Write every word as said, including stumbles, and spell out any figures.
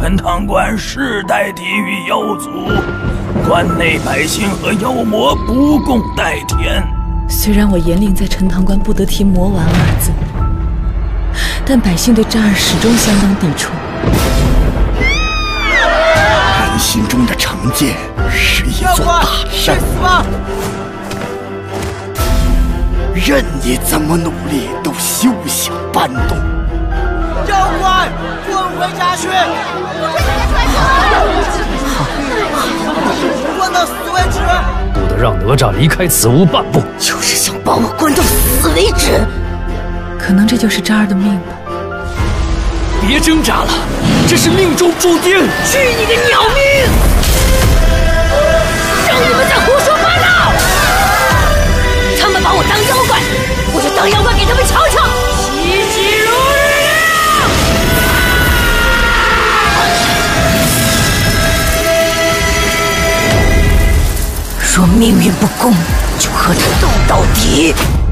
陈塘关世代地狱妖族，关内百姓和妖魔不共戴天。 虽然我严令在陈塘关不得提魔丸二字，但百姓对这儿始终相当抵触。 人心中的成见是一座大山，任你怎么努力都休想搬动。 妖怪，滚回家去！滚到死为止！ 不得让哪吒离开此屋半步。 就是想把我关到死为止。 可能这就是渣儿的命吧。 别挣扎了，这是命中注定。 去你的鸟命！让你们再胡说八道！他们把我当妖怪，我就当妖怪给他们瞧瞧。奇迹如日亮！若命运不公，就和他斗到底。